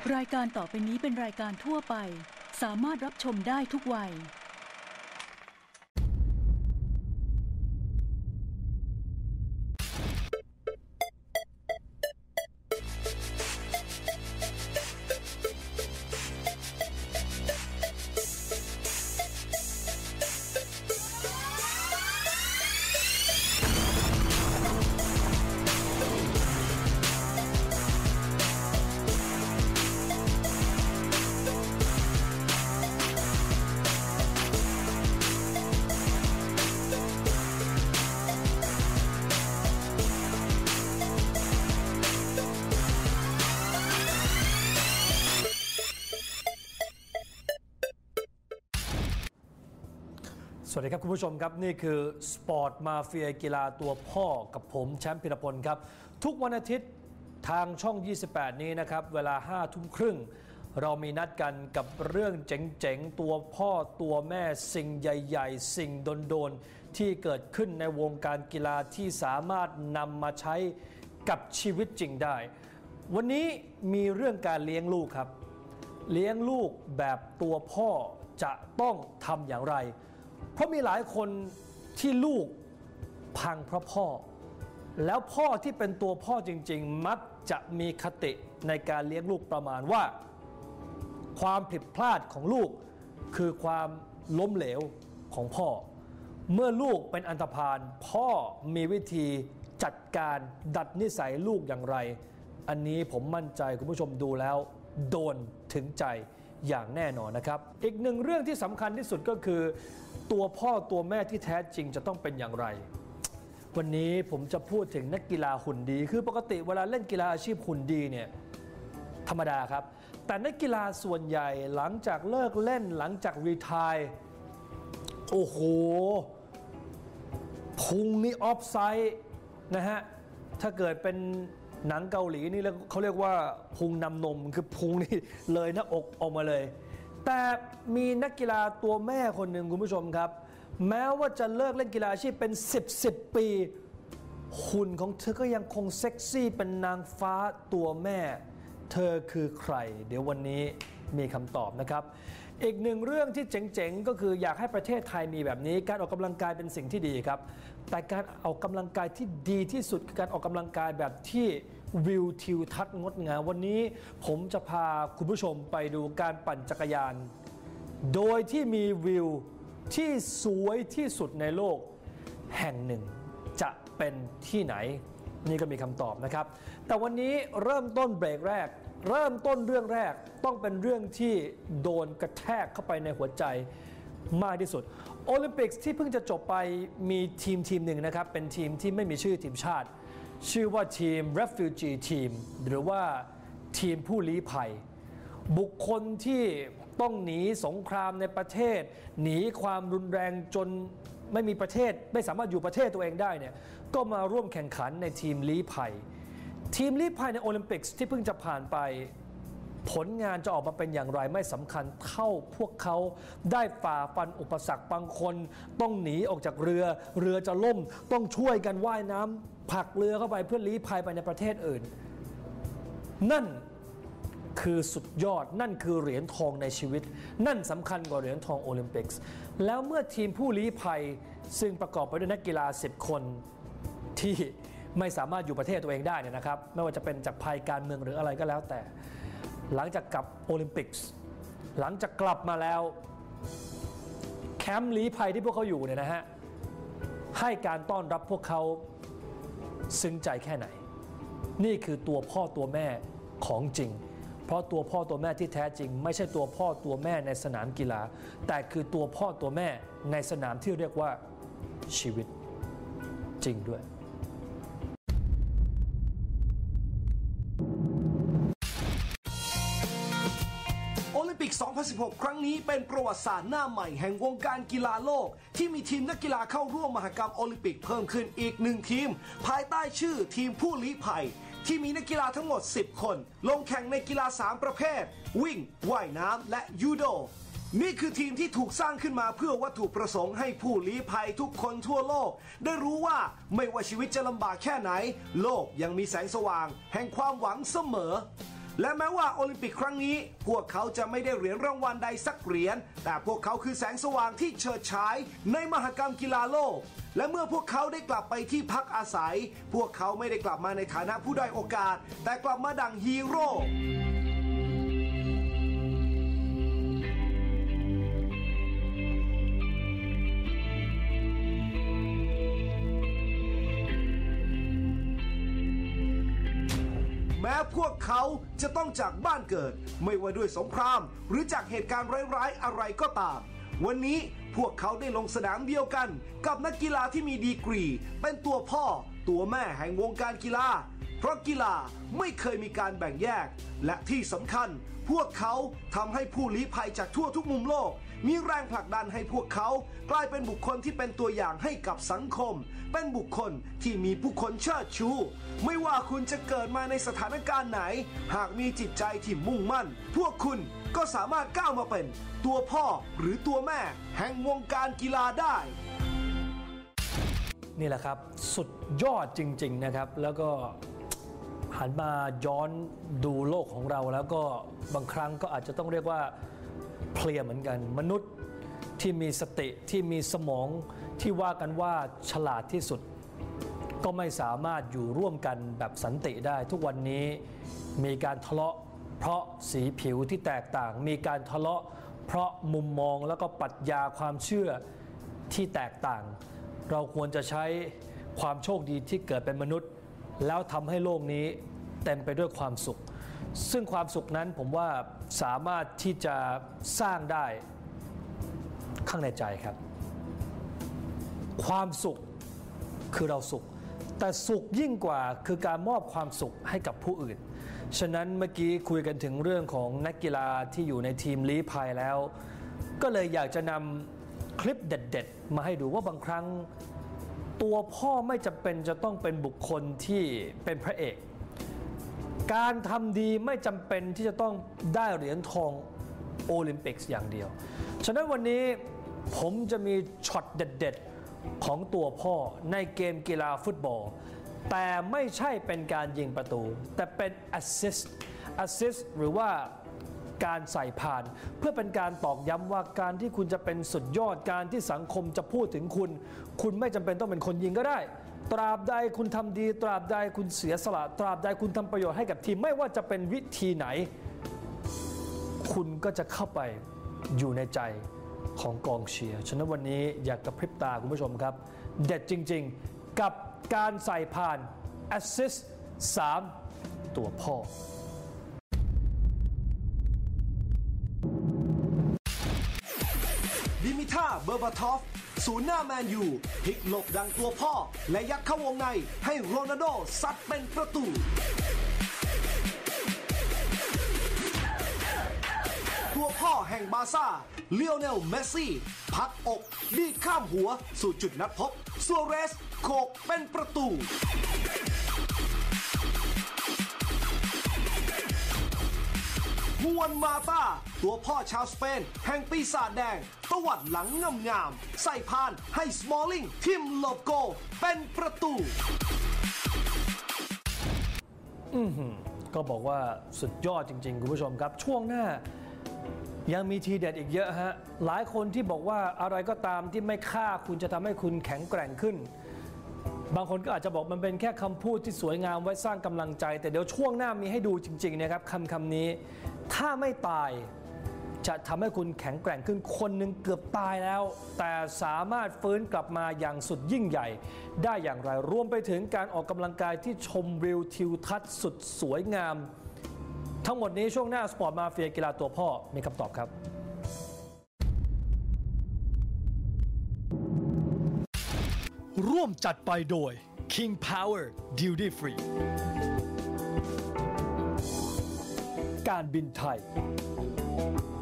รายการต่อไปนี้เป็นรายการทั่วไปสามารถรับชมได้ทุกวัยสวัสดีครับคุณผู้ชมครับนี่คือสปอร์ตมาเฟียกีฬาตัวพ่อกับผมแชมป์พิรพลครับทุกวันอาทิตย์ทางช่อง 28 นี้นะครับเวลา 5 ทุ่มครึ่งเรามีนัดกันกับเรื่องเจ๋งๆตัวพ่อตัวแม่สิ่งใหญ่ๆสิ่งโดนๆที่เกิดขึ้นในวงการกีฬาที่สามารถนำมาใช้กับชีวิตจริงได้วันนี้มีเรื่องการเลี้ยงลูกครับเลี้ยงลูกแบบตัวพ่อจะต้องทำอย่างไรเพราะมีหลายคนที่ลูกพังเพราะพ่อแล้วพ่อที่เป็นตัวพ่อจริงๆมักจะมีคติในการเลี้ยงลูกประมาณว่าความผิดพลาดของลูกคือความล้มเหลวของพ่อเมื่อลูกเป็นอันธพาลพ่อมีวิธีจัดการดัดนิสัยลูกอย่างไรอันนี้ผมมั่นใจคุณผู้ชมดูแล้วโดนถึงใจอย่างแน่นอนนะครับอีกหนึ่งเรื่องที่สำคัญที่สุดก็คือตัวพ่อตัวแม่ที่แท้จริงจะต้องเป็นอย่างไรวันนี้ผมจะพูดถึงนักกีฬาหุ่นดีคือปกติเวลาเล่นกีฬาอาชีพหุ่นดีเนี่ยธรรมดาครับแต่นักกีฬาส่วนใหญ่หลังจากเลิกเล่นหลังจากรีไทร์โอ้โหพุงนี่ออฟไซด์นะฮะถ้าเกิดเป็นหนังเกาหลีนี่เขาเรียกว่าพุงนำนมคือพุงนี่เลยหน้าอกออกมาเลยแต่มีนักกีฬาตัวแม่คนหนึ่งคุณผู้ชมครับแม้ว่าจะเลิกเล่นกีฬาอาชีพเป็น10 ปีหุ่นของเธอก็ยังคงเซ็กซี่เป็นนางฟ้าตัวแม่เธอคือใครเดี๋ยววันนี้มีคำตอบนะครับอีกหนึ่งเรื่องที่เจ๋งๆก็คืออยากให้ประเทศไทยมีแบบนี้การออกกำลังกายเป็นสิ่งที่ดีครับแต่การออกกำลังกายที่ดีที่สุดคือการออกกำลังกายแบบที่วิวทิวทัศน์งดงามวันนี้ผมจะพาคุณผู้ชมไปดูการปั่นจักรยานโดยที่มีวิวที่สวยที่สุดในโลกแห่งหนึ่งจะเป็นที่ไหนนี่ก็มีคำตอบนะครับแต่วันนี้เริ่มต้นเบรกแรกเริ่มต้นเรื่องแรกต้องเป็นเรื่องที่โดนกระแทกเข้าไปในหัวใจมากที่สุดโอลิมปิกที่เพิ่งจะจบไปมีทีมหนึ่งนะครับเป็นทีมที่ไม่มีชื่อทีมชาติชื่อว่าทีม Refugee Team หรือว่าทีมผู้ลี้ภัยบุคคลที่ต้องหนีสงครามในประเทศหนีความรุนแรงจนไม่มีประเทศไม่สามารถอยู่ประเทศตัวเองได้เนี่ยก็มาร่วมแข่งขันในทีมลี้ภัยทีมลี้ภัยในโอลิมปิกที่เพิ่งจะผ่านไปผลงานจะออกมาเป็นอย่างไรไม่สำคัญเท่าพวกเขาได้ฝ่าฟันอุปสรรคบางคนต้องหนีออกจากเรือจะล่มต้องช่วยกันว่ายน้ำผลักเรือเข้าไปเพื่อลี้ภัยไปในประเทศอื่นนั่นคือสุดยอดนั่นคือเหรียญทองในชีวิตนั่นสำคัญกว่าเหรียญทองโอลิมปิกแล้วเมื่อทีมผู้ลี้ภัยซึ่งประกอบไปด้วยนักกีฬา10 คนที่ไม่สามารถอยู่ประเทศตัวเองได้เนี่ยนะครับไม่ว่าจะเป็นจากภัยการเมืองหรืออะไรก็แล้วแต่หลังจากกลับโอลิมปิกหลังจากกลับมาแล้วแคมป์ลี้ภัยที่พวกเขาอยู่เนี่ยนะฮะให้การต้อนรับพวกเขาซึ้งใจแค่ไหนนี่คือตัวพ่อตัวแม่ของจริงเพราะตัวพ่อตัวแม่ที่แท้จริงไม่ใช่ตัวพ่อตัวแม่ในสนามกีฬาแต่คือตัวพ่อตัวแม่ในสนามที่เรียกว่าชีวิตจริงด้วยโอลิมปิก 2016 ครั้งนี้เป็นประวัติศาสตร์หน้าใหม่แห่งวงการกีฬาโลกที่มีทีมนักกีฬาเข้าร่วมมหกรรมโอลิมปิกเพิ่มขึ้นอีก1 ทีมภายใต้ชื่อทีมผู้ลี้ภัยที่มีนักกีฬาทั้งหมด10 คนลงแข่งในกีฬา3 ประเภทวิ่งว่ายน้ำและยูโดนี่คือทีมที่ถูกสร้างขึ้นมาเพื่อวัตถุประสงค์ให้ผู้ลี้ภัยทุกคนทั่วโลกได้รู้ว่าไม่ว่าชีวิตจะลำบากแค่ไหนโลกยังมีแสงสว่างแห่งความหวังเสมอและแม้ว่าโอลิมปิกครั้งนี้พวกเขาจะไม่ได้เหรียญรางวัลใดสักเหรียญแต่พวกเขาคือแสงสว่างที่เฉิดฉายในมหกรรมกีฬาโลกและเมื่อพวกเขาได้กลับไปที่พักอาศัยพวกเขาไม่ได้กลับมาในฐานะผู้ด้อยโอกาสแต่กลับมาดั่งฮีโร่แม้พวกเขาจะต้องจากบ้านเกิดไม่ว่าด้วยสงครามหรือจากเหตุการณ์ร้ายๆอะไรก็ตามวันนี้พวกเขาได้ลงสนามเดียวกันกับนักกีฬาที่มีดีกรีเป็นตัวพ่อตัวแม่แห่งวงการกีฬาเพราะกีฬาไม่เคยมีการแบ่งแยกและที่สำคัญพวกเขาทำให้ผู้ลี้ภัยจากทั่วทุกมุมโลกมีแรงผลักดันให้พวกเขากลายเป็นบุคคลที่เป็นตัวอย่างให้กับสังคมเป็นบุคคลที่มีผู้คนเชิดชูไม่ว่าคุณจะเกิดมาในสถานการณ์ไหนหากมีจิตใจที่มุ่งมั่นพวกคุณก็สามารถก้าวมาเป็นตัวพ่อหรือตัวแม่แห่งวงการกีฬาได้นี่แหละครับสุดยอดจริงๆนะครับแล้วก็หันมาย้อนดูโลกของเราแล้วก็บางครั้งก็อาจจะต้องเรียกว่าเพลียเหมือนกันมนุษย์ที่มีสติที่มีสมองที่ว่ากันว่าฉลาดที่สุดก็ไม่สามารถอยู่ร่วมกันแบบสันติได้ทุกวันนี้มีการทะเลาะเพราะสีผิวที่แตกต่างมีการทะเลาะเพราะมุมมองแล้วก็ปรัชญาความเชื่อที่แตกต่างเราควรจะใช้ความโชคดีที่เกิดเป็นมนุษย์แล้วทำให้โลกนี้เต็มไปด้วยความสุขซึ่งความสุขนั้นผมว่าสามารถที่จะสร้างได้ข้างในใจครับความสุขคือเราสุขแต่สุขยิ่งกว่าคือการมอบความสุขให้กับผู้อื่นฉะนั้นเมื่อกี้คุยกันถึงเรื่องของนักกีฬาที่อยู่ในทีมลี้ภัยแล้วก็เลยอยากจะนำคลิปเด็ดๆมาให้ดูว่าบางครั้งตัวพ่อไม่จำเป็นจะต้องเป็นบุคคลที่เป็นพระเอกการทำดีไม่จำเป็นที่จะต้องได้เหรียญทองโอลิมปิกอย่างเดียวฉะนั้นวันนี้ผมจะมีช็อตเด็ดๆของตัวพ่อในเกมกีฬาฟุตบอลแต่ไม่ใช่เป็นการยิงประตูแต่เป็น assist หรือว่าการใส่ผ่านเพื่อเป็นการตอกย้ำว่าการที่คุณจะเป็นสุดยอดการที่สังคมจะพูดถึงคุณไม่จำเป็นต้องเป็นคนยิงก็ได้ตราบใดคุณทำดีตราบใดคุณเสียสละตราบใดคุณทำประโยชน์ให้กับทีมไม่ว่าจะเป็นวิธีไหนคุณก็จะเข้าไปอยู่ในใจของกองเชียร์ฉะนั้นวันนี้อยากกระพริบตาคุณผู้ชมครับเด็ดจริงๆกับการใส่ผ่าน assist 3 ตัวพ่อดิมิท่าเบอร์บาทอฟศูนย์หน้าแมนยูพลิกหลบดังตัวพ่อและยัดเข้าวงในให้โรนัลโดซัดเป็นประตูตัวพ่อแห่งบาร์ซ่าเลโอเนลเมสซี่พักอกดีดข้ามหัวสู่จุดนัดพบซัวเรสโขกเป็นประตูฮวนมาตาตัวพ่อชาวสเปนแห่งปีศาจแดงตวัดหลังงามๆใส่พานให้สมอลลิงทิมหลบโกเป็นประตูก็บอกว่าสุดยอดจริงๆคุณผู้ชมครับช่วงหน้ายังมีทีเด็ดอีกเยอะฮะหลายคนที่บอกว่าอะไรก็ตามที่ไม่ฆ่าคุณจะทำให้คุณแข็งแกร่งขึ้นบางคนก็อาจจะบอกมันเป็นแค่คำพูดที่สวยงามไว้สร้างกำลังใจแต่เดี๋ยวช่วงหน้ามีให้ดูจริงๆนะครับคำนี้ถ้าไม่ตายจะทำให้คุณแข็งแกร่งขึ้นคนหนึ่งเกือบตายแล้วแต่สามารถฟื้นกลับมาอย่างสุดยิ่งใหญ่ได้อย่างไรรวมไปถึงการออกกำลังกายที่ชมวิวทิวทัศน์สุดสวยงามทั้งหมดนี้ช่วงหน้าสปอร์ตมาเฟียกีฬาตัวพ่อมีคำตอบครับร่วมจัดไปโดย King Power Duty Free การบินไทย